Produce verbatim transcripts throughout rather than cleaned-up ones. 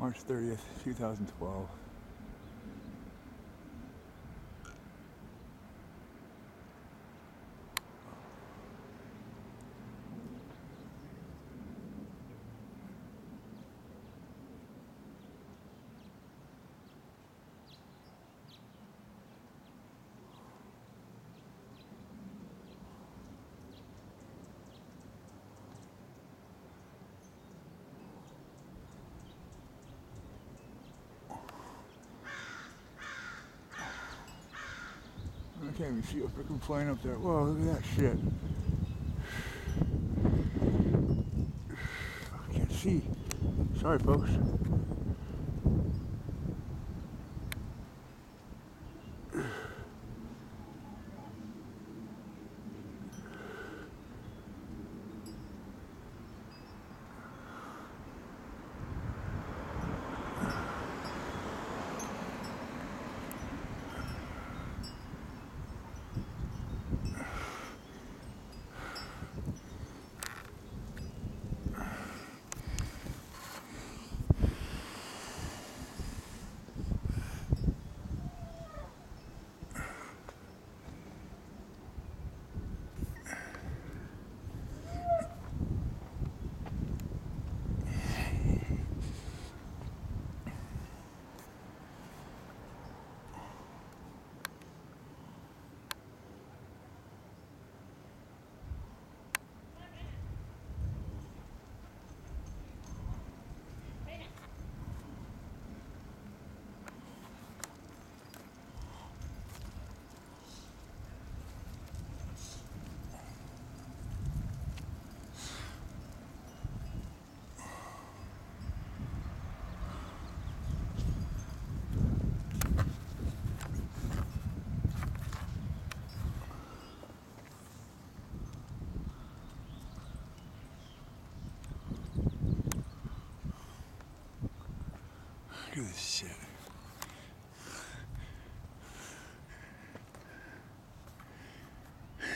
March thirtieth, two thousand twelve. I can't even see a freaking plane up there. Whoa, look at that shit. I can't see. Sorry, folks. Look at this shit.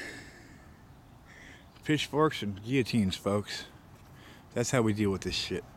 Pitchforks and guillotines, folks. That's how we deal with this shit.